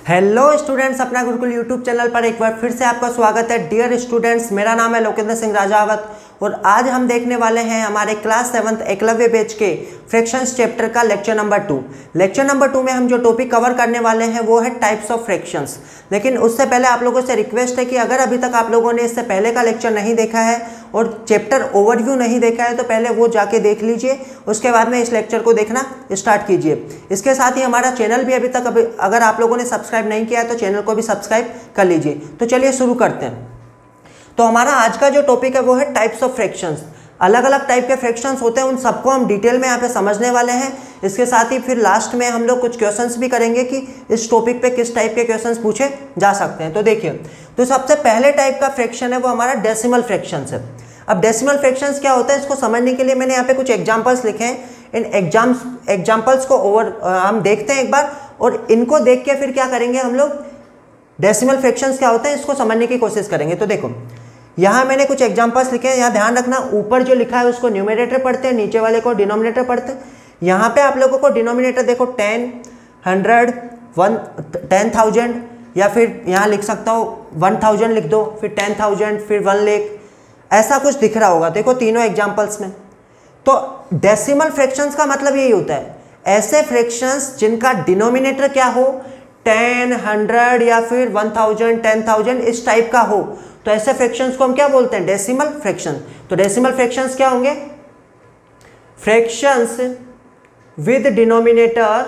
Hello students, अपना Gurukul YouTube channel पर एक बार फिर से आपका स्वागत है। डियर स्टूडेंट्स, मेरा नाम है लोकेंद्र सिंह राजावत और आज हम देखने वाले हैं हमारे क्लास 7th एकलव्य बैच के फ्रैक्शंस चैप्टर का लेक्चर नंबर 2। लेक्चर नंबर 2 में हम जो टॉपिक कवर करने वाले हैं वो है टाइप्स ऑफ फ्रैक्शंस। लेकिन उससे पहले आप लोगों से रिक्वेस्ट है कि अगर अभी तक आप लोगों ने इससे पहले का लेक्चर नहीं देखा है और चैप्टर ओवरव्यू नहीं देखा है तो पहले वो जाके देख लीजिए, उसके बाद में इस लेक्चर को देखना स्टार्ट कीजिए। इसके साथ ही हमारा चैनल भी अभी तक अगर आप लोगों ने सब्सक्राइब नहीं किया है तो चैनल को भी सब्सक्राइब कर लीजिए। तो चलिए शुरू करते हैं। तो हमारा आज का जो टॉपिक है वो है टाइप्स ऑफ फ्रैक्शंस। अलग अलग टाइप के फ्रैक्शंस होते हैं, उन सबको हम डिटेल में यहाँ पे समझने वाले हैं। इसके साथ ही फिर लास्ट में हम लोग कुछ क्वेश्चंस भी करेंगे कि इस टॉपिक पे किस टाइप के क्वेश्चंस पूछे जा सकते हैं। तो देखिए, तो सबसे पहले टाइप का फ्रैक्शन है वो हमारा डेसिमल फ्रैक्शंस है। अब डेसिमल फ्रैक्शंस क्या होता है, इसको समझने के लिए मैंने यहाँ पे कुछ एग्जाम्पल्स लिखे हैं। इन एग्जाम्पल्स को हम देखते हैं एक बार, और इनको देख के फिर क्या करेंगे हम लोग, डेसिमल फ्रैक्शंस क्या होते हैं इसको समझने की कोशिश करेंगे। तो देखो, यहाँ मैंने कुछ एग्जांपल्स लिखे हैं। यहाँ ध्यान रखना, ऊपर जो लिखा है उसको न्यूमरेटर पढ़ते हैं, नीचे वाले को डिनोमिनेटर पढ़ते हैं। यहाँ पे आप लोगों को डिनोमिनेटर देखो 10, 100, 10,000, या फिर यहाँ लिख सकता हो 1000 लिख दो, फिर 10,000, फिर 1 लाख, ऐसा कुछ दिख रहा होगा देखो तीनों एग्जाम्पल्स में। तो डेसिमल फ्रैक्शंस का मतलब यही होता है, ऐसे फ्रैक्शंस जिनका डिनोमिनेटर क्या हो, 10, 100 या फिर 1000, 10,000 इस टाइप का हो, तो ऐसे फ्रैक्शंस को हम क्या बोलते हैं, डेसिमल फ्रैक्शन। तो डेसिमल फ्रैक्शंस क्या होंगे, fractions with denominator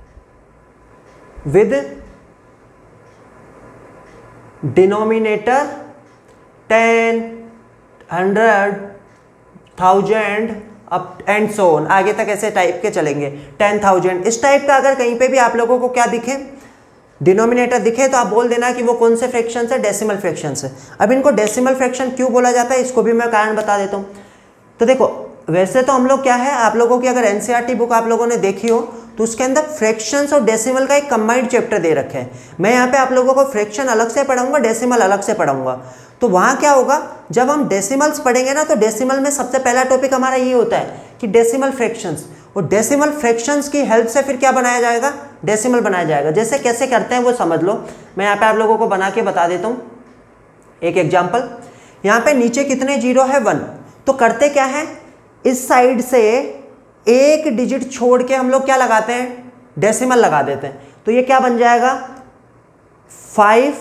10, 100, 1000 up and so on, आगे तक ऐसे टाइप के चलेंगे। 10,000 इस टाइप का अगर कहीं पे भी आप लोगों को क्या दिखे, डिनोमिनेटर दिखे, तो आप बोल देना कि वो कौन से फ्रैक्शन है, डेसिमल फ्रैक्शन है। अब इनको डेसिमल फ्रैक्शन क्यों बोला जाता है इसको भी मैं कारण बता देता हूँ। तो देखो, वैसे तो हम लोग क्या है, आप लोगों की अगर एनसीईआरटी बुक आप लोगों ने देखी हो तो उसके अंदर फ्रैक्शंस और डेसिमल का एक कंबाइंड चैप्टर दे रखे हैं। मैं यहाँ पे आप लोगों को फ्रैक्शन अलग से पढ़ाऊंगा, डेसिमल अलग से पढ़ाऊंगा। तो वहाँ क्या होगा, जब हम डेसिमल्स पढ़ेंगे ना, तो डेसिमल में सबसे पहला टॉपिक हमारा ये होता है कि डेसिमल फ्रैक्शंस, और डेसिमल फ्रैक्शंस की हेल्प से फिर क्या बनाया जाएगा, डेसिमल बनाया जाएगा। जैसे कैसे करते हैं वो समझ लो, मैं यहाँ पे आप लोगों को बना के बता देता हूँ एक एग्जाम्पल। यहाँ पे नीचे कितने जीरो है, 1। तो करते क्या है, इस साइड से एक डिजिट छोड़ के हम लोग क्या लगाते हैं, डेसिमल लगा देते हैं। तो ये क्या बन जाएगा, 5,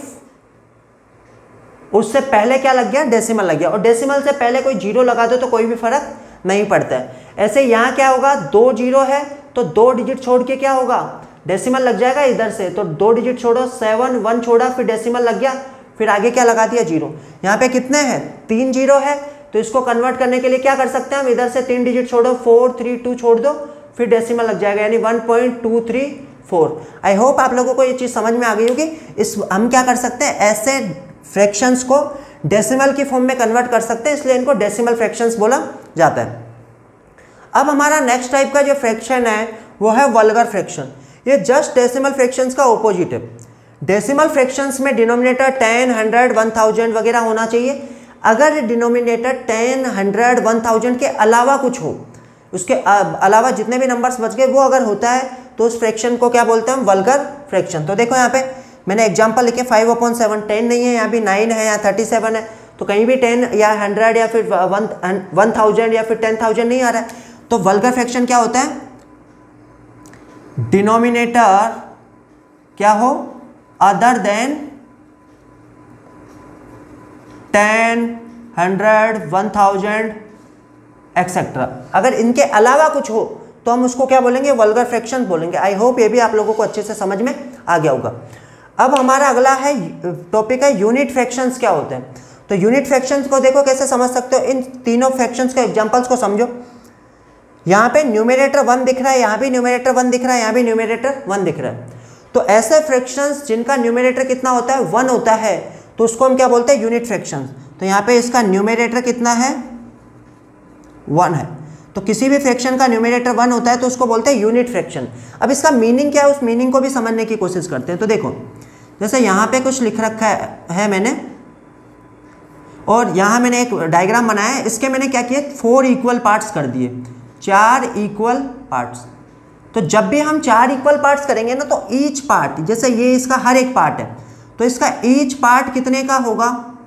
उससे पहले क्या लग गया, डेसिमल लग गया। और डेसिमल से पहले कोई जीरो लगा दो तो कोई भी फर्क नहीं पड़ता है। ऐसे यहाँ क्या होगा, 2 जीरो है तो 2 डिजिट छोड़ के क्या होगा, डेसिमल लग जाएगा इधर से। तो 2 डिजिट छोड़ो, 7, 1 छोड़ा, फिर डेसिमल लग गया, फिर आगे क्या लगा दिया, जीरो। यहाँ पे कितने हैं, 3 जीरो है, तो इसको कन्वर्ट करने के लिए क्या कर सकते हैं हम, इधर से 3 डिजिट छोड़ो, 4, 3, 2 छोड़ दो, फिर डेसिमल लग जाएगा, यानी 1.234। आई होप आप लोगों को ये चीज़ समझ में आ गई होगी। इस हम क्या कर सकते हैं, ऐसे फ्रैक्शंस को डेसिमल की फॉर्म में कन्वर्ट कर सकते हैं, इसलिए इनको डेसिमल फ्रैक्शंस बोला जाता है। अब हमारा नेक्स्ट टाइप का जो फ्रैक्शन है वो है वल्गर फ्रैक्शन। ये जस्ट डेसिमल फ्रैक्शंस का ऑपोजिट है। डेसिमल फ्रैक्शंस में डिनोमिनेटर 10, 100, 1000 वगैरह होना चाहिए। अगर डिनोमिनेटर 10, 100, 1000 के अलावा कुछ हो, उसके अलावा जितने भी नंबर्स बच गए वो अगर होता है तो उस फ्रैक्शन को क्या बोलते हैं, वल्गर फ्रैक्शन। तो देखो यहाँ पे मैंने एग्जाम्पल लिखे, 5/7, 10 नहीं है, यहाँ भी 9 है, यहाँ 37 है, तो कहीं भी 10 या 100 या फिर 1000 या फिर 10,000 नहीं आ रहा है। तो वल्गर फ्रैक्शन क्या होता है, डिनोमिनेटर क्या हो, अदर देन 10, 100, 1000 एक्सेट्रा। अगर इनके अलावा कुछ हो तो हम उसको क्या बोलेंगे, वल्गर फ्रैक्शन बोलेंगे। आई होप ये भी आप लोगों को अच्छे से समझ में आ गया होगा। अब हमारा अगला है टॉपिक है यूनिट फ्रैक्शंस क्या होते हैं। तो यूनिट फ्रैक्शंस को देखो कैसे समझ सकते हो, इन तीनों फ्रैक्शंस के एग्जांपल्स को समझो। यहाँ पे न्यूमरेटर 1 दिख रहा है, यहाँ भी न्यूमरेटर 1 दिख रहा है, यहाँ भी न्यूमरेटर 1 दिख रहा है। तो ऐसे फ्रैक्शंस जिनका न्यूमरेटर कितना होता है, 1 होता है, तो उसको हम क्या बोलते हैं, यूनिट फ्रैक्शंस। तो यहाँ पे इसका न्यूमरेटर कितना है, 1 है। तो किसी भी फ्रैक्शन का न्यूमरेटर 1 होता है तो उसको बोलते हैं यूनिट फ्रैक्शन। अब इसका मीनिंग क्या है, उस मीनिंग को भी समझने की कोशिश करते हैं। तो देखो, जैसे यहाँ पे कुछ लिख रखा है मैंने, और यहाँ मैंने एक डायग्राम बनाया है। इसके मैंने क्या किया, 4 इक्वल पार्ट्स कर दिए, 4 इक्वल पार्ट्स। तो जब भी हम 4 इक्वल पार्ट्स करेंगे ना, तो ईच पार्ट, जैसे ये इसका हर एक पार्ट है, तो इसका ईच पार्ट कितने का होगा,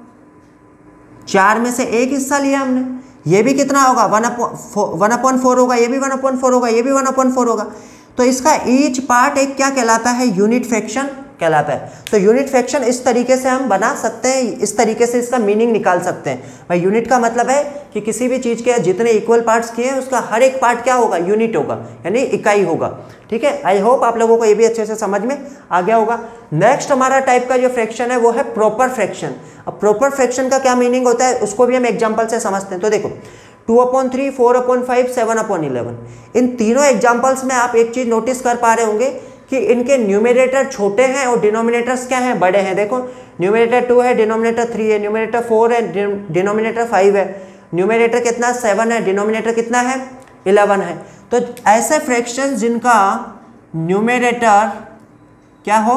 4 में से एक हिस्सा लिया हमने, ये भी कितना होगा 1/4 होगा, ये भी 1/4 होगा, ये भी 1/4 होगा। तो इसका ईच पार्ट एक क्या कहलाता है, यूनिट फ्रैक्शन कहलाता है। तो यूनिट फ्रैक्शन इस तरीके से हम बना सकते हैं, इस तरीके से इसका मीनिंग निकाल सकते हैं। भाई यूनिट का मतलब है कि किसी भी चीज़ के जितने इक्वल पार्ट्स किए हैं उसका हर एक पार्ट क्या होगा, यूनिट होगा, यानी इकाई होगा। ठीक है, आई होप आप लोगों को ये भी अच्छे से समझ में आ गया होगा। नेक्स्ट हमारा टाइप का जो फ्रैक्शन है वो है प्रॉपर फ्रैक्शन। अब प्रॉपर फ्रैक्शन का क्या मीनिंग होता है उसको भी हम एग्जाम्पल से समझते हैं। तो देखो 2/3, 4/5, 7/11, इन तीनों एग्जाम्पल्स में आप एक चीज़ नोटिस कर पा रहे होंगे कि इनके न्यूमरेटर छोटे हैं और डिनोमिनेटर्स क्या हैं, बड़े हैं। देखो न्यूमरेटर 2 है, डिनोमिनेटर 3 है, न्यूमरेटर 4 है, डिनोमिनेटर 5 है, न्यूमरेटर कितना 7 है, डिनोमिनेटर कितना है 11 है। तो ऐसे फ्रैक्शंस जिनका न्यूमरेटर क्या हो,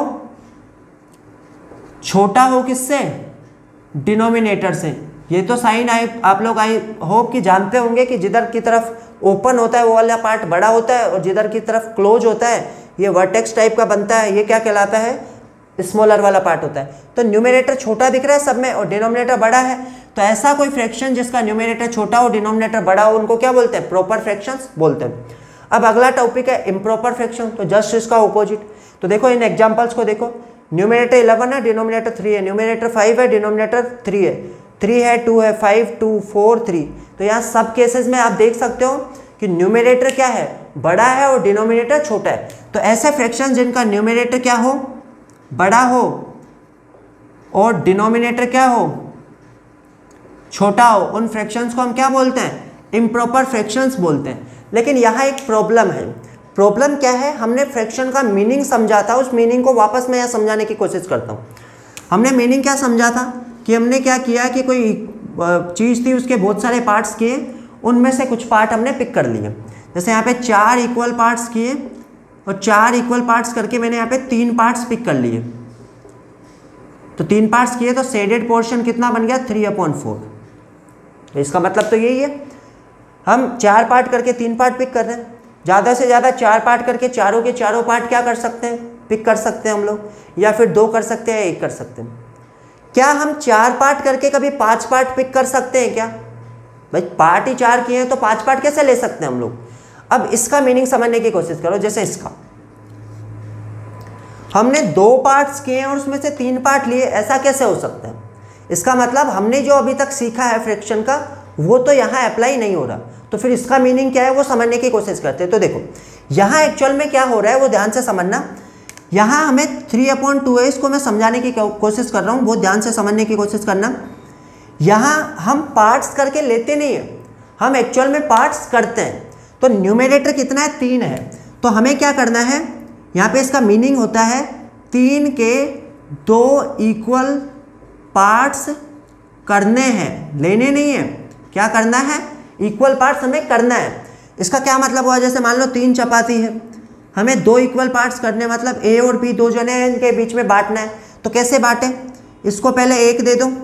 छोटा हो, किससे, डिनोमिनेटर से। ये तो साइन आप लोग आई होप कि जानते होंगे कि जिधर की तरफ ओपन होता है वो वाला पार्ट बड़ा होता है और जिधर की तरफ क्लोज होता है ये वर्टेक्स टाइप का बनता है, ये क्या कहलाता है, स्मॉलर वाला पार्ट होता है। तो न्यूमरेटर छोटा दिख रहा है सब में और डिनोमिनेटर बड़ा है। तो ऐसा कोई फ्रैक्शन जिसका न्यूमरेटर छोटा हो, डिनोमिनेटर बड़ा हो, उनको क्या बोलते हैं, प्रॉपर फ्रैक्शंस बोलते हैं। अब अगला टॉपिक है इम्प्रॉपर फ्रैक्शन, तो जस्ट इसका ऑपोजिट। तो देखो इन एग्जाम्पल्स को देखो, न्यूमरेटर 11 है, डिनोमिनेटर 3 है, न्यूमरेटर 5 है, डिनोमिनेटर 3 है, 3 है, 2 है, 5, 2, 4, 3। तो यहाँ सब केसेस में आप देख सकते हो कि न्यूमरेटर क्या है, बड़ा है और डिनोमिनेटर छोटा है। तो ऐसे फ्रैक्शन जिनका न्यूमरेटर क्या हो, बड़ा हो और डिनोमिनेटर क्या हो, छोटा हो, उन फ्रैक्शंस को हम क्या बोलते हैं, इम्प्रॉपर फ्रैक्शंस बोलते हैं। लेकिन यहाँ एक प्रॉब्लम है। प्रॉब्लम क्या है, हमने फ्रैक्शन का मीनिंग समझा था, उस मीनिंग को वापस मैं यहाँ समझाने की कोशिश करता हूँ। हमने मीनिंग क्या समझा था कि हमने क्या किया कि कोई चीज़ थी, उसके बहुत सारे पार्ट्स किए, उनमें से कुछ पार्ट हमने पिक कर लिए। जैसे यहाँ पे 4 इक्वल पार्ट्स किए और 4 इक्वल पार्ट्स करके मैंने यहाँ पे 3 पार्ट्स पिक कर लिए। तो 3 पार्ट्स किए तो शेडेड पोर्शन कितना बन गया, 3/4। तो इसका मतलब तो यही है, हम 4 पार्ट करके 3 पार्ट पिक कर रहे हैं। ज़्यादा से ज़्यादा 4 पार्ट करके चारों के चारों पार्ट क्या कर सकते हैं, पिक कर सकते हैं हम लोग, या फिर 2 कर सकते हैं, 1 कर सकते हैं। क्या हम 4 पार्ट करके कभी 5 पार्ट पिक कर सकते हैं क्या? भाई पार्ट ही 4 किए हैं तो 5 पार्ट कैसे ले सकते हैं हम लोग? अब इसका मीनिंग समझने की कोशिश करो। जैसे इसका हमने 2 पार्ट्स किए हैं और उसमें से 3 पार्ट लिए, ऐसा कैसे हो सकता है? इसका मतलब हमने जो अभी तक सीखा है फ्रैक्शन का वो तो यहाँ अप्लाई नहीं हो रहा। तो फिर इसका मीनिंग क्या है वो समझने की कोशिश करते हैं। तो देखो यहाँ एक्चुअल में क्या हो रहा है वो ध्यान से समझना। यहाँ हमें 3/2 है, इसको मैं समझाने की कोशिश कर रहा हूँ, बहुत ध्यान से समझने की कोशिश करना। यहाँ हम पार्ट्स करके लेते नहीं हैं, हम एक्चुअल में पार्ट्स करते हैं। तो न्यूमरेटर कितना है, 3 है। तो हमें क्या करना है, यहाँ पे इसका मीनिंग होता है 3 के 2 इक्वल पार्ट्स करने हैं, लेने नहीं है। क्या करना है, इक्वल पार्ट्स हमें करना है। इसका क्या मतलब हुआ, जैसे मान लो 3 चपाती है, हमें 2 इक्वल पार्ट्स करने, मतलब ए और बी 2 जने हैं, इनके बीच में बांटना है। तो कैसे बांटें, इसको पहले 1 दे दो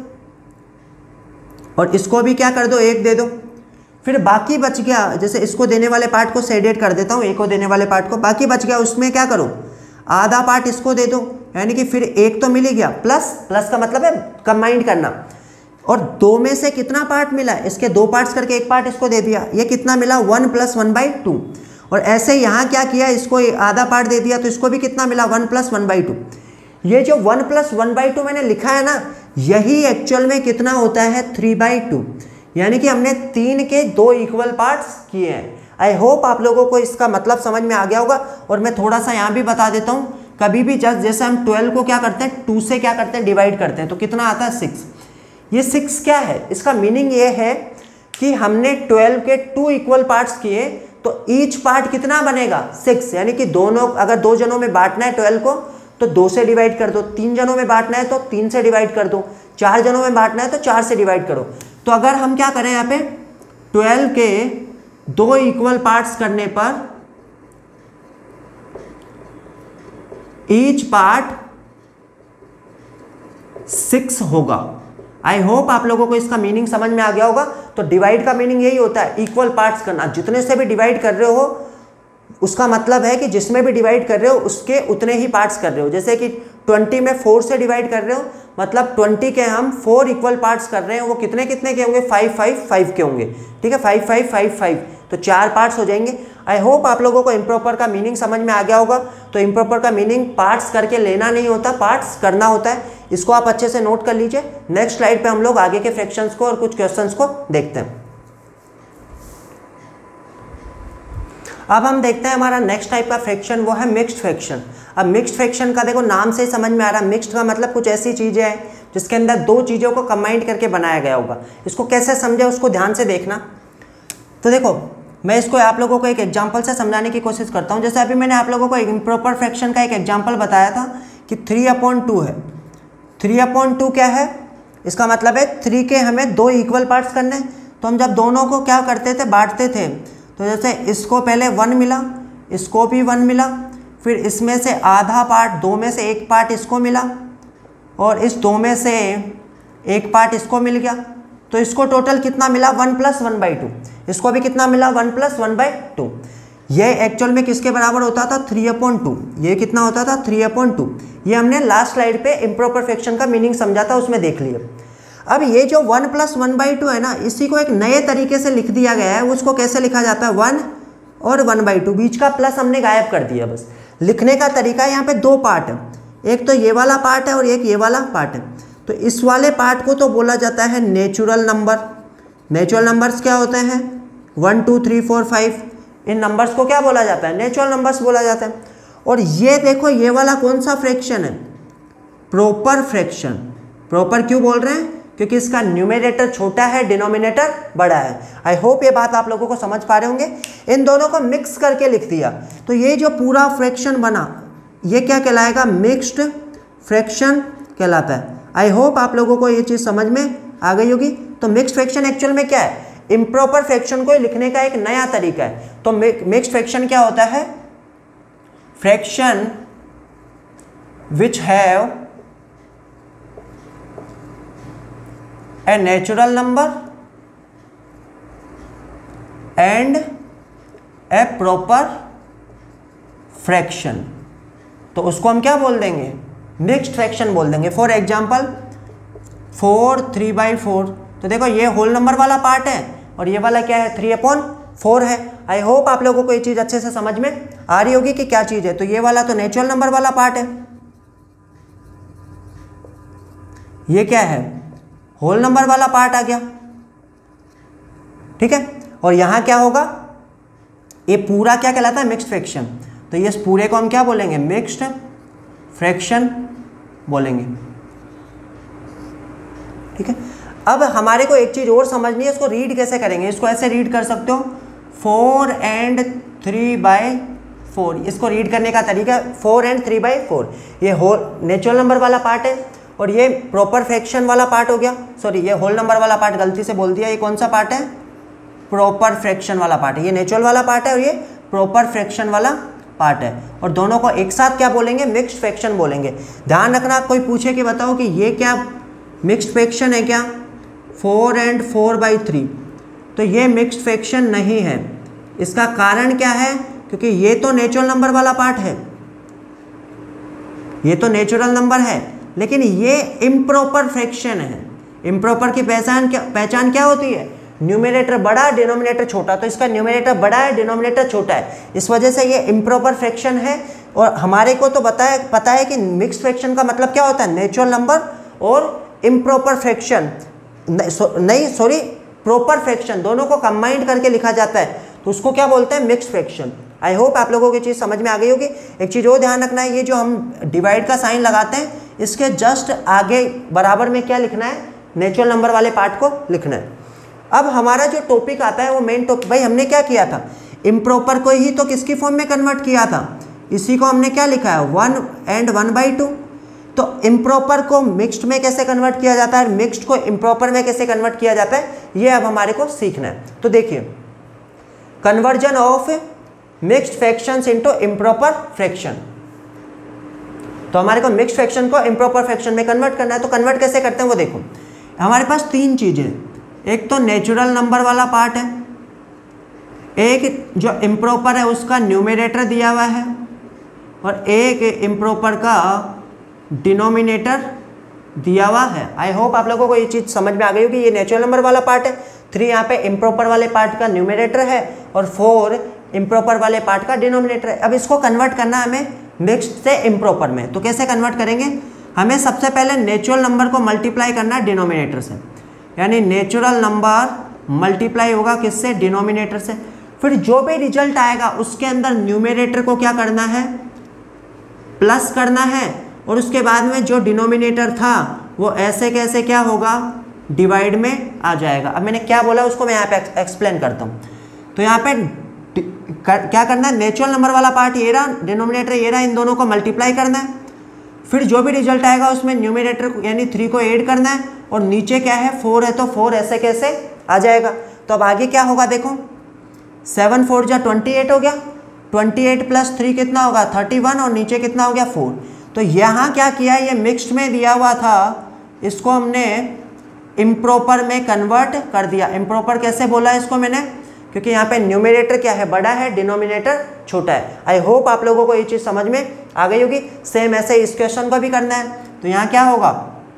और इसको भी क्या कर दो, 1 दे दो। फिर बाकी बच गया, जैसे इसको देने वाले पार्ट को शेडेड कर देता हूँ, 1 को देने वाले पार्ट को, बाकी बच गया उसमें क्या करूँ, आधा पार्ट इसको दे दो, यानी कि फिर 1 तो मिल ही गया। प्लस का मतलब है कंबाइंड करना। और 2 में से कितना पार्ट मिला, इसके 2 पार्ट्स करके 1 पार्ट इसको दे दिया, ये कितना मिला, 1 + 1/2। और ऐसे यहाँ क्या किया, इसको आधा पार्ट दे दिया तो इसको भी कितना मिला, 1 + 1/2। ये जो 1 + 1/2 मैंने लिखा है ना, यही एक्चुअल में कितना होता है, 3/2। यानी कि हमने 3 के 2 इक्वल पार्ट्स किए हैं। आई होप आप लोगों को इसका मतलब समझ में आ गया होगा। और मैं थोड़ा सा यहाँ भी बता देता हूँ, कभी भी जैसे हम 12 को क्या करते हैं, 2 से क्या करते हैं, डिवाइड करते हैं, तो कितना आता है, 6। ये 6 क्या है, इसका मीनिंग ये है कि हमने 12 के 2 इक्वल पार्ट्स किए तो ईच पार्ट कितना बनेगा, 6। यानी कि दोनों, अगर 2 जनों में बांटना है 12 को तो 2 से डिवाइड कर दो, 3 जनों में बांटना है तो 3 से डिवाइड कर दो, 4 जनों में बांटना है तो 4 से डिवाइड करो। तो अगर हम क्या करें, यहाँ पे 12 के 2 इक्वल पार्ट्स करने पर ईच पार्ट 6 होगा। आई होप आप लोगों को इसका मीनिंग समझ में आ गया होगा। तो डिवाइड का मीनिंग यही होता है, इक्वल पार्ट्स करना। जितने से भी डिवाइड कर रहे हो उसका मतलब है कि जिसमें भी डिवाइड कर रहे हो उसके उतने ही पार्ट्स कर रहे हो। जैसे कि 20 में 4 से डिवाइड कर रहे हो, मतलब 20 के हम 4 इक्वल पार्ट्स कर रहे हैं, वो कितने कितने के होंगे, 5 5 5 के होंगे। ठीक है, 5 5 5 5, तो 4 पार्ट्स हो जाएंगे। आई होप आप लोगों को इम्प्रॉपर का मीनिंग समझ में आ गया होगा। तो इम्प्रॉपर का मीनिंग पार्ट्स करके लेना नहीं होता, पार्ट्स करना होता है। इसको आप अच्छे से नोट कर लीजिए। नेक्स्ट स्लाइड पे हम लोग आगे के फ्रैक्शंस को और कुछ क्वेश्चंस को देखते हैं। अब हम देखते हैं हमारा नेक्स्ट टाइप का फ्रैक्शन, वो है मिक्स्ड फ्रैक्शन। अब मिक्स्ड फ्रैक्शन का देखो नाम से ही समझ में आ रहा है, मिक्स्ड का मतलब कुछ ऐसी चीज़ें हैं जिसके अंदर दो चीज़ों को कंबाइंड करके बनाया गया होगा। इसको कैसे समझे उसको ध्यान से देखना। तो देखो मैं इसको आप लोगों को एक एग्जांपल से समझाने की कोशिश करता हूँ। जैसे अभी मैंने आप लोगों को एक इम्प्रॉपर फ्रैक्शन का एक एग्जांपल बताया था कि 3/2 है। 3/2 क्या है, इसका मतलब है 3 के हमें 2 इक्वल पार्ट्स करने हैं। तो हम जब दोनों को क्या करते थे, बांटते थे, तो जैसे इसको पहले 1 मिला, इसको भी 1 मिला, फिर इसमें से आधा पार्ट, 2 में से 1 पार्ट इसको मिला, और इस 2 में से 1 पार्ट इसको मिल गया। तो इसको टोटल कितना मिला, 1 + 1/2। इसको भी कितना मिला, 1 + 1/2। ये एक्चुअल में किसके बराबर होता था, 3/2। ये कितना होता था, 3/2। ये हमने लास्ट स्लाइड पे इम्प्रॉपर फ्रैक्शन का मीनिंग समझा था, उसमें देख लिया। अब ये जो 1 + 1/2 है ना, इसी को एक नए तरीके से लिख दिया गया है। उसको कैसे लिखा जाता है, 1 और 1/2, बीच का प्लस हमने गायब कर दिया बस। लिखने का तरीका, यहाँ पे 2 पार्ट है, एक तो ये वाला पार्ट है और एक ये वाला पार्ट है। तो इस वाले पार्ट को तो बोला जाता है नेचुरल नंबर। नेचुरल नंबर्स क्या होते हैं, 1 2 3 4 5, इन नंबर्स को क्या बोला जाता है, नेचुरल नंबर्स बोला जाता है। और ये देखो ये वाला कौन सा फ्रैक्शन है, प्रॉपर फ्रैक्शन। प्रॉपर क्यों बोल रहे हैं, क्योंकि इसका न्यूमरेटर छोटा है, डिनोमिनेटर बड़ा है। आई होप ये बात आप लोगों को समझ पा रहे होंगे। इन दोनों को मिक्स करके लिख दिया, तो ये जो पूरा फ्रैक्शन बना ये क्या कहलाएगा, मिक्स्ड फ्रैक्शन कहलाता है। आई होप आप लोगों को ये चीज़ समझ में आ गई होगी। तो मिक्स्ड फ्रैक्शन एक्चुअल में क्या है, इम्प्रॉपर फ्रैक्शन को लिखने का एक नया तरीका है। तो मिक्स्ड फ्रैक्शन क्या होता है, fraction which have a natural number and a proper fraction, तो उसको हम क्या बोल देंगे, मिक्स्ड फ्रैक्शन बोल देंगे। फॉर एग्जांपल 4 3/4, तो देखो ये होल नंबर वाला पार्ट है और ये वाला क्या है, 3/4 है। आई होप आप लोगों को ये चीज़ अच्छे से समझ में आ रही होगी कि क्या चीज़ है। तो ये वाला तो नेचुरल नंबर वाला पार्ट है, ये क्या है, होल नंबर वाला पार्ट आ गया। ठीक है, और यहां क्या होगा, ये पूरा क्या कहलाता है, मिक्स्ड फ्रैक्शन। तो ये पूरे को हम क्या बोलेंगे, मिक्स्ड फ्रैक्शन बोलेंगे। ठीक है, अब हमारे को एक चीज और समझनी है, इसको रीड कैसे करेंगे। इसको ऐसे रीड कर सकते हो, 4 and 3/4। इसको रीड करने का तरीका, 4 and 3/4, ये होल नेचुरल नंबर वाला पार्ट है और ये प्रॉपर फ्रैक्शन वाला पार्ट हो गया। सॉरी, ये होल नंबर वाला पार्ट गलती से बोल दिया। ये कौन सा पार्ट है, प्रॉपर फ्रैक्शन वाला पार्ट है। ये नेचुरल वाला पार्ट है और ये प्रॉपर फ्रैक्शन वाला पार्ट है। और दोनों को एक साथ क्या बोलेंगे, मिक्स्ड फ्रैक्शन बोलेंगे। ध्यान रखना, कोई पूछे कि बताओ कि ये क्या मिक्स्ड फ्रैक्शन है क्या, 4 and 4/3, तो ये मिक्स्ड फ्रैक्शन नहीं है। इसका कारण क्या है, क्योंकि ये तो नेचुरल नंबर वाला पार्ट है, ये तो नेचुरल नंबर है, लेकिन ये इम्प्रॉपर फ्रैक्शन है। इम्प्रॉपर की पहचान क्या होती है, न्यूमरेटर बड़ा डिनोमिनेटर छोटा। तो इसका न्यूमरेटर बड़ा है, डिनोमिनेटर छोटा है, इस वजह से ये इम्प्रॉपर फ्रैक्शन है। और हमारे को तो पता है कि मिक्स्ड फ्रैक्शन का मतलब क्या होता है, नेचुरल नंबर और इम्प्रॉपर फ्रैक्शन, प्रॉपर फ्रैक्शन, दोनों को कंबाइंड करके लिखा जाता है, तो उसको क्या बोलते हैं, मिक्स्ड फ्रैक्शन। आई होप आप लोगों को चीज़ समझ में आ गई होगी। एक चीज़ और ध्यान रखना है, ये जो हम डिवाइड का साइन लगाते हैं, इसके जस्ट आगे बराबर में क्या लिखना है, नेचुरल नंबर वाले पार्ट को लिखना है। अब हमारा जो टॉपिक आता है वो मेन टॉपिक, भाई हमने क्या किया था, इम्प्रॉपर को ही तो किसकी फॉर्म में कन्वर्ट किया था, इसी को हमने क्या लिखा है, 1 and 1/2। तो इम्प्रॉपर को मिक्स्ड में कैसे कन्वर्ट किया जाता है, मिक्स्ड को इम्प्रॉपर में कैसे कन्वर्ट किया जाता है, ये अब हमारे को सीखना है। तो देखिए, conversion of mixed fractions into improper fraction. तो हमारे को मिक्स्ड फ्रैक्शन को इम्प्रॉपर फ्रैक्शन में कन्वर्ट करना है। तो कन्वर्ट कैसे करते हैं वो देखो, हमारे पास 3 चीज़ें, एक तो नेचुरल नंबर वाला पार्ट है, एक जो इम्प्रॉपर है उसका न्यूमरेटर दिया हुआ है और एक इम्प्रॉपर का डिनोमिनेटर दिया हुआ है। आई होप आप लोगों को ये चीज़ समझ में आ गई होगी। ये नेचुरल नंबर वाला पार्ट है, 3 यहाँ पे इम्प्रॉपर वाले पार्ट का न्यूमरेटर है और 4 इम्प्रॉपर वाले पार्ट का डिनोमिनेटर है। अब इसको कन्वर्ट करना है हमें मिक्स्ड से इम्प्रॉपर में। तो कैसे कन्वर्ट करेंगे? हमें सबसे पहले नेचुरल नंबर को मल्टीप्लाई करना है डिनोमिनेटर से, यानी नेचुरल नंबर मल्टीप्लाई होगा किससे? डिनोमिनेटर से। फिर जो भी रिजल्ट आएगा उसके अंदर न्यूमरेटर को क्या करना है? प्लस करना है और उसके बाद में जो डिनोमिनेटर था वो ऐसे कैसे क्या होगा? डिवाइड में आ जाएगा। अब मैंने क्या बोला उसको मैं यहाँ पे एक्सप्लेन करता हूँ। तो यहाँ पे क्या करना है? नेचुरल नंबर वाला पार्ट ये रहा, डिनोमिनेटर ये रहा, इन दोनों को मल्टीप्लाई करना है। फिर जो भी रिजल्ट आएगा उसमें न्यूमरेटर यानी 3 को ऐड करना है और नीचे क्या है? 4 है, तो 4 ऐसे कैसे आ जाएगा। तो अब आगे क्या होगा देखो, 7 4 जा 28 हो गया, 28 + 3 कितना होगा? 31 और नीचे कितना हो गया? 4। तो यहाँ क्या किया? ये मिक्स्ड में दिया हुआ था, इसको हमने इम्प्रॉपर में कन्वर्ट कर दिया। इम्प्रॉपर कैसे बोला इसको मैंने? क्योंकि यहाँ पे न्यूमरेटर क्या है? बड़ा है, डिनोमिनेटर छोटा है। आई होप आप लोगों को ये चीज़ समझ में आ गई होगी। सेम ऐसे इस क्वेश्चन को भी करना है। तो यहाँ क्या होगा?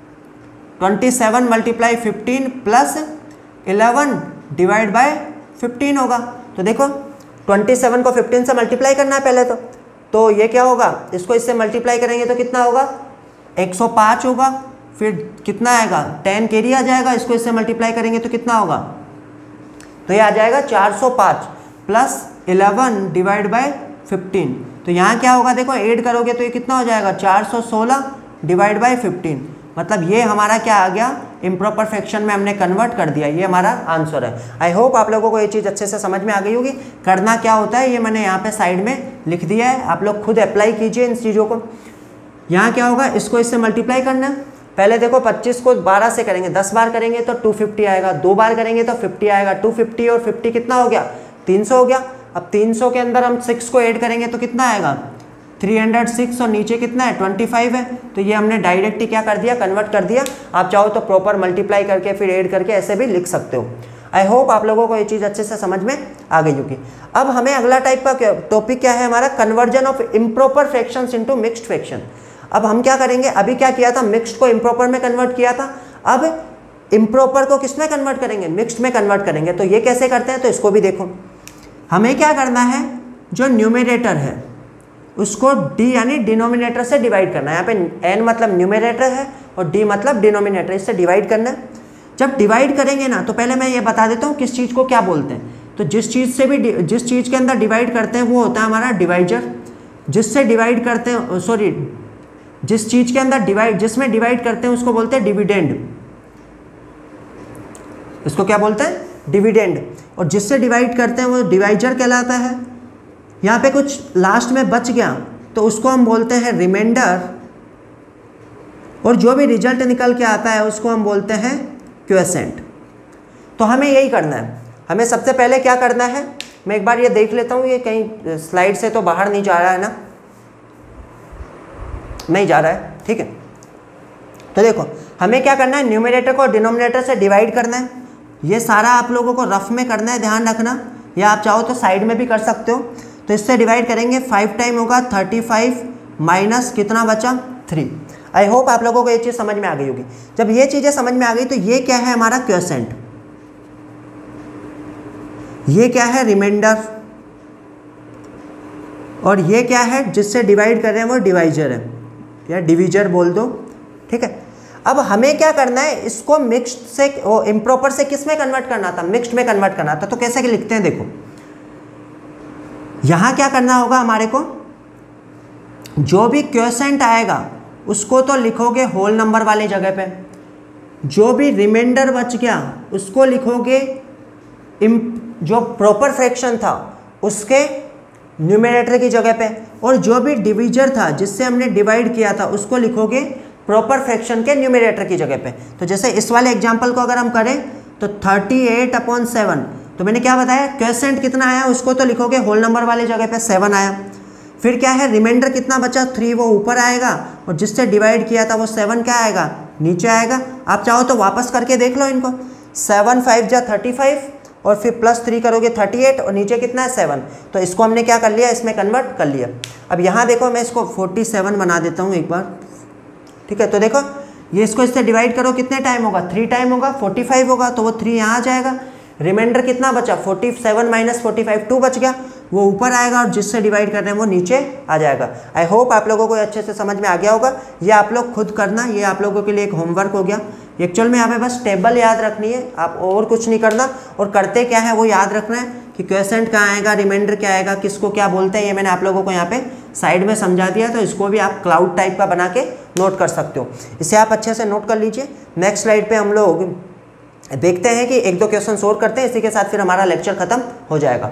27 × 15 + 11 डिवाइड बाय 15 होगा। तो देखो 27 को 15 से मल्टीप्लाई करना है पहले तो ये क्या होगा? इसको इससे मल्टीप्लाई करेंगे तो कितना होगा? 105 होगा। फिर कितना आएगा? 10 कैरी आ जाएगा। इसको इससे मल्टीप्लाई करेंगे तो कितना होगा? तो ये आ जाएगा 405 + 11 डिवाइड बाय 15। तो यहाँ क्या होगा? देखो ऐड करोगे तो ये कितना हो जाएगा? 416 डिवाइड बाय 15। मतलब ये हमारा क्या आ गया? इम्प्रॉपर फ्रैक्शन में हमने कन्वर्ट कर दिया। ये हमारा आंसर है। आई होप आप लोगों को ये चीज़ अच्छे से समझ में आ गई होगी। करना क्या होता है ये मैंने यहाँ पे साइड में लिख दिया है, आप लोग खुद अप्लाई कीजिए इन चीज़ों को। यहाँ क्या होगा? इसको इससे मल्टीप्लाई करना है। पहले देखो 25 को 12 से करेंगे, 10 बार करेंगे तो 250 आएगा, 2 बार करेंगे तो 50 आएगा। 250 और 50 कितना हो गया? 300 हो गया। अब 300 के अंदर हम 6 को ऐड करेंगे तो कितना आएगा? 306 और नीचे कितना है? 25 है। तो ये हमने डायरेक्ट ही क्या कर दिया? कन्वर्ट कर दिया। आप चाहो तो प्रॉपर मल्टीप्लाई करके फिर ऐड करके ऐसे भी लिख सकते हो। आई होप आप लोगों को ये चीज़ अच्छे से समझ में आ गई होगी। अब हमें अगला टाइप का टॉपिक क्या है हमारा? Conversion of improper fractions into mixed fraction. अब हम क्या करेंगे? अभी क्या किया था? मिक्स्ड को इम्प्रॉपर में कन्वर्ट किया था। अब इम्प्रॉपर को किस में कन्वर्ट करेंगे? मिक्स्ड में कन्वर्ट करेंगे। तो ये कैसे करते हैं? तो इसको भी देखो। हमें क्या करना है? जो न्यूमरेटर है उसको d यानी डिनोमिनेटर से डिवाइड करना है। यहाँ पे n मतलब न्यूमरेटर है और d मतलब डिनोमिनेटर, इससे डिवाइड करना है। जब डिवाइड करेंगे ना तो पहले मैं ये बता देता हूँ किस चीज़ को क्या बोलते हैं। तो जिस चीज़ के अंदर डिवाइड करते हैं वो होता है हमारा डिवाइजर। जिससे डिवाइड करते हैं जिस चीज़ के अंदर जिसमें डिवाइड करते हैं उसको बोलते हैं डिविडेंड। इसको क्या बोलते हैं? डिविडेंड। और जिससे डिवाइड करते हैं वो डिवाइजर कहलाता है। यहाँ पे कुछ लास्ट में बच गया तो उसको हम बोलते हैं रिमाइंडर। और जो भी रिजल्ट निकल के आता है उसको हम बोलते हैं क्वोशिएंट। तो हमें यही करना है। हमें सबसे पहले क्या करना है? मैं एक बार ये देख लेता हूँ, ये कहीं स्लाइड से तो बाहर नहीं जा रहा है ना? नहीं जा रहा है, ठीक है। तो देखो हमें क्या करना है? न्यूमरेटर को डिनोमिनेटर से डिवाइड करना है। ये सारा आप लोगों को रफ में करना है, ध्यान रखना, या आप चाहो तो साइड में भी कर सकते हो। तो इससे डिवाइड करेंगे 5 टाइम होगा 35 माइनस कितना बचा? 3। आई होप आप लोगों को ये चीज़ समझ में आ गई होगी। जब ये चीज़ें समझ में आ गई तो ये क्या है हमारा? क्वोशिएंट। ये क्या है? रिमाइंडर। और ये क्या है? जिससे डिवाइड कर रहे हैं वो डिवाइजर है या डिविजर बोल दो, ठीक है। अब हमें क्या करना है? इसको मिक्स्ड से इम्प्रॉपर से किस में कन्वर्ट करना था? मिक्स्ड में कन्वर्ट करना था। तो कैसे लिखते हैं देखो, यहाँ क्या करना होगा हमारे को? जो भी क्वोशिएंट आएगा उसको तो लिखोगे होल नंबर वाली जगह पे, जो भी रिमाइंडर बच गया उसको लिखोगे जो प्रॉपर फ्रैक्शन था उसके न्यूमरेटर की जगह पे, और जो भी डिविजर था जिससे हमने डिवाइड किया था उसको लिखोगे प्रॉपर फ्रैक्शन के न्यूमरेटर की जगह पे। तो जैसे इस वाले एग्जांपल को अगर हम करें तो 38/7, तो मैंने क्या बताया? क्वोशिएंट कितना आया उसको तो लिखोगे होल नंबर वाली जगह पे 7 आया। फिर क्या है? रिमाइंडर कितना बचा? 3, वो ऊपर आएगा, और जिससे डिवाइड किया था वो 7 क्या आएगा? नीचे आएगा। आप चाहो तो वापस करके देख लो इनको। 7 5 जा 35 और फिर +3 करोगे 38 और नीचे कितना है 7। तो इसको हमने क्या कर लिया, इसमें कन्वर्ट कर लिया। अब यहाँ देखो मैं इसको 47 बना देता हूँ एक बार, ठीक है। तो देखो ये इसको इससे डिवाइड करो, कितने टाइम होगा, 3 टाइम होगा, 45 होगा, तो वो 3 यहाँ आ जाएगा। रिमाइंडर कितना बचा, 47 - 45 2 बच गया, वो ऊपर आएगा और जिससे डिवाइड कर रहे हैं वो नीचे आ जाएगा। आई होप आप लोगों को अच्छे से समझ में आ गया होगा। ये आप लोग खुद करना, ये आप लोगों के लिए एक होमवर्क हो गया। एक्चुअल में यहाँ पे बस टेबल याद रखनी है, आप और कुछ नहीं करना। और करते क्या है वो याद रखना है कि क्वेश्चन कहाँ आएगा, रिमाइंडर क्या आएगा, किसको क्या बोलते हैं, ये मैंने आप लोगों को यहाँ पे साइड में समझा दिया। तो इसको भी आप क्लाउड टाइप का बना के नोट कर सकते हो, इसे आप अच्छे से नोट कर लीजिए। नेक्स्ट स्लाइड पे हम लोग देखते हैं कि 1-2 क्वेश्चन और करते हैं, इसी के साथ फिर हमारा लेक्चर खत्म हो जाएगा।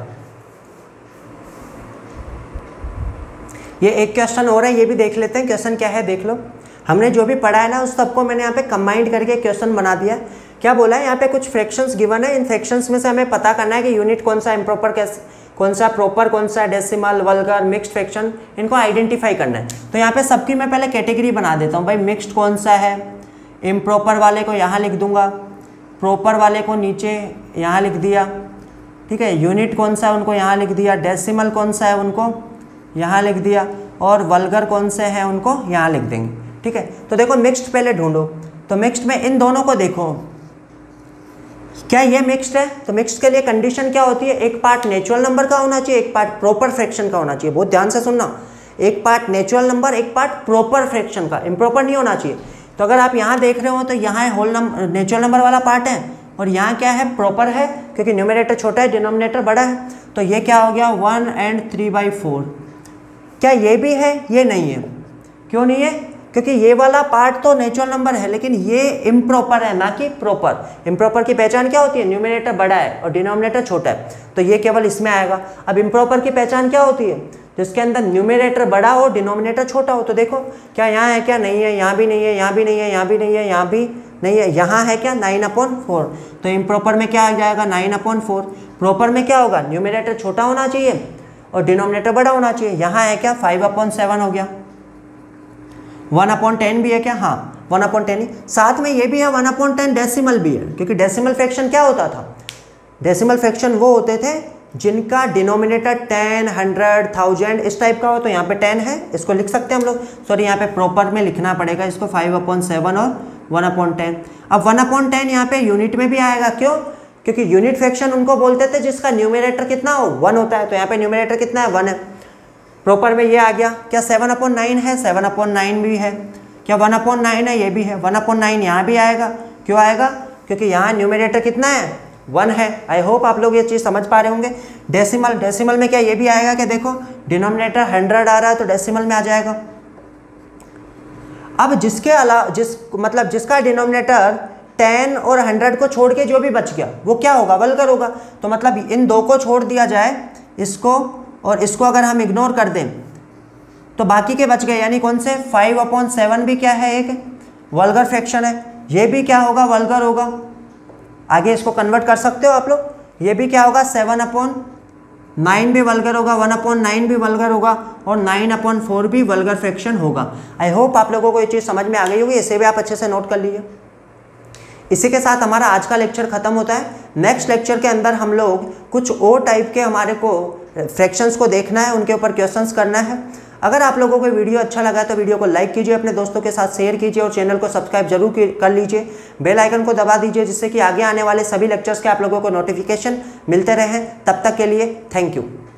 ये एक क्वेश्चन और है, ये भी देख लेते हैं। क्वेश्चन क्या है देख लो। हमने जो भी पढ़ा है ना उस सबको मैंने यहाँ पे कंबाइंड करके क्वेश्चन बना दिया है। क्या बोला है यहाँ पे, कुछ फ्रैक्शंस गिवन है, इन फ्रैक्शंस में से हमें पता करना है कि यूनिट कौन सा, इम्प्रॉपर कौन सा, प्रॉपर कौन सा, डेसिमल, वल्गर, मिक्स्ड फ्रैक्शन, इनको आइडेंटिफाई करना है। तो यहाँ पे सबकी मैं पहले कैटेगरी बना देता हूँ भाई। मिक्स्ड कौन सा है, इम्प्रॉपर वाले को यहाँ लिख दूंगा, प्रॉपर वाले को नीचे यहाँ लिख दिया, ठीक है। यूनिट कौन सा है उनको यहाँ लिख दिया, डेसिमल कौन सा है उनको यहाँ लिख दिया, और वल्गर कौन से हैं उनको यहाँ लिख देंगे, ठीक है। तो देखो मिक्स्ड पहले ढूंढो, तो मिक्स्ड में इन दोनों को देखो, क्या ये मिक्स्ड है। तो मिक्स्ड के लिए कंडीशन क्या होती है, एक पार्ट नेचुरल नंबर का होना चाहिए, एक पार्ट प्रॉपर फ्रैक्शन का होना चाहिए। बहुत ध्यान से सुनना, एक पार्ट नेचुरल नंबर, एक पार्ट प्रॉपर फ्रैक्शन का, इम्प्रॉपर नहीं होना चाहिए। तो अगर आप यहाँ देख रहे हो तो यहाँ होल नंबर नेचुरल नंबर वाला पार्ट है, और यहाँ क्या है, प्रॉपर है, क्योंकि न्यूमरेटर छोटा है डिनोमिनेटर बड़ा है। तो ये क्या हो गया, 1 और 3/4। क्या ये भी है, ये नहीं है। क्यों नहीं है, क्योंकि ये वाला पार्ट तो नेचुरल नंबर है, लेकिन ये इम्प्रॉपर है ना कि प्रॉपर। इम्प्रॉपर की पहचान क्या होती है, न्यूमरेटर बड़ा है और डिनोमिनेटर छोटा है, तो ये केवल इसमें आएगा। अब इम्प्रॉपर की पहचान क्या होती है, जिसके अंदर न्यूमरेटर बड़ा हो, डिनोमिनेटर छोटा हो। तो देखो क्या यहाँ है, क्या नहीं है, यहाँ भी नहीं है, यहाँ भी नहीं है, यहाँ भी नहीं है, यहाँ भी नहीं है, यहाँ है क्या 9/4। तो इम्प्रॉपर में क्या आ जाएगा 9/4। प्रॉपर में क्या होगा, न्यूमरेटर छोटा होना चाहिए और डिनोमिनेटर बड़ा होना चाहिए। यहाँ है क्या 5/7 हो गया। 1/10 भी है क्या, हाँ 1/10 ही। साथ में ये भी है 1/10 डेसिमल भी है, क्योंकि डेसिमल फ्रैक्शन क्या होता था, डेसिमल फ्रैक्शन वो होते थे जिनका डिनोमिनेटर 10, 100, 1000 इस टाइप का हो। तो यहाँ पे 10 है, इसको लिख सकते हैं हम लोग, सॉरी यहाँ पे प्रॉपर में लिखना पड़ेगा इसको 5/7 और 1/10। अब 1/10 यहाँ पे यूनिट में भी आएगा, क्यों, क्योंकि यूनिट फ्रैक्शन उनको बोलते थे जिसका न्यूमरेटर कितना हो 1 होता है। तो यहाँ पे न्यूमरेटर कितना है 1 है। प्रॉपर में ये आ गया, क्या 7/9 है, 7/9 भी है, क्या 1/9 है, ये भी है 1/9 यहाँ भी आएगा। क्यों आएगा, क्योंकि यहाँ न्यूमरेटर कितना है 1 है। आई होप आप लोग ये चीज़ समझ पा रहे होंगे। डेसिमल, डेसिमल में क्या ये भी आएगा, क्या देखो डिनोमिनेटर 100 आ रहा है तो डेसिमल में आ जाएगा। अब जिसके अलावा जिसका डिनोमिनेटर 10 और 100 को छोड़ के जो भी बच गया वो क्या होगा, वल्गर होगा। तो मतलब इन दो को छोड़ दिया जाए, इसको और इसको अगर हम इग्नोर कर दें तो बाकी के बच गए, यानी कौन से 5/7 भी क्या है, एक वल्गर फ्रैक्शन है। ये भी क्या होगा, वल्गर होगा। आगे इसको कन्वर्ट कर सकते हो आप लोग, ये भी क्या होगा 7/9 भी वल्गर होगा, 1/9 भी वल्गर होगा, और 9/4 भी वल्गर फ्रैक्शन होगा। आई होप आप लोगों को ये चीज़ समझ में आ गई होगी, इसे भी आप अच्छे से नोट कर लीजिए। इसी के साथ हमारा आज का लेक्चर खत्म होता है। नेक्स्ट लेक्चर के अंदर हम लोग कुछ और टाइप के हमारे को फ्रैक्शंस को देखना है, उनके ऊपर क्वेश्चंस करना है। अगर आप लोगों को वीडियो अच्छा लगा तो वीडियो को लाइक कीजिए, अपने दोस्तों के साथ शेयर कीजिए और चैनल को सब्सक्राइब जरूर कर लीजिए। बेल आइकन को दबा दीजिए, जिससे कि आगे आने वाले सभी लेक्चर्स के आप लोगों को नोटिफिकेशन मिलते रहें। तब तक के लिए थैंक यू।